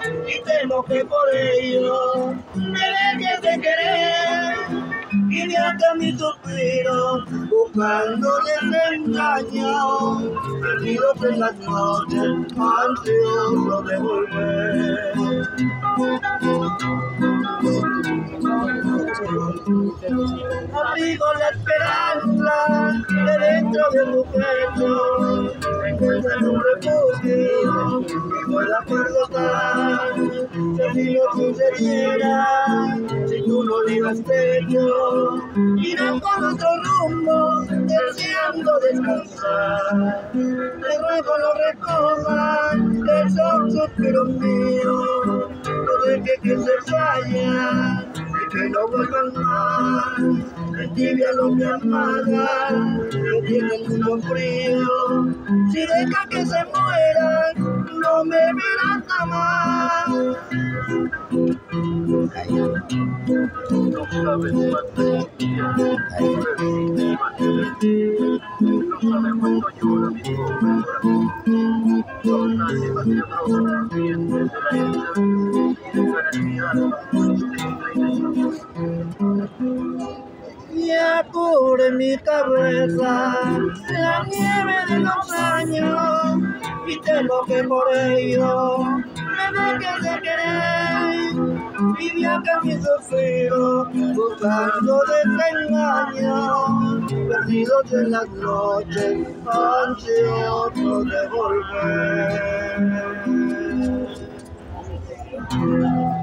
y temo que por ello me dejes de querer. Y de acá mi suspiro, buscando desengaño, perdidos en las noches, ansioso de volver. Abrigo la esperanza de dentro de tu pecho, encuentra un refugio que pueda perdonar. Si no sucediera, si tú no digas techo, irán por otro rumbo, deseando descansar. Te ruego lo recojan, que son suspiros míos, no dejes que se vaya, que no vuelvan más, entibia lo que amagan, que tienen mucho frío. Si deja que se mueran, no me verán jamás. No sabes cuánto no sabes cuánto llora mi pobre corazón. Son las demasiadas ardientes de la herida y dejan en mi alma Ya cubre mi cabeza la nieve de los años y temo que por ello me dejes de querer. Y viaja mi suspiro buscando desengaño, perdidos en las noches, ansiosos de volver.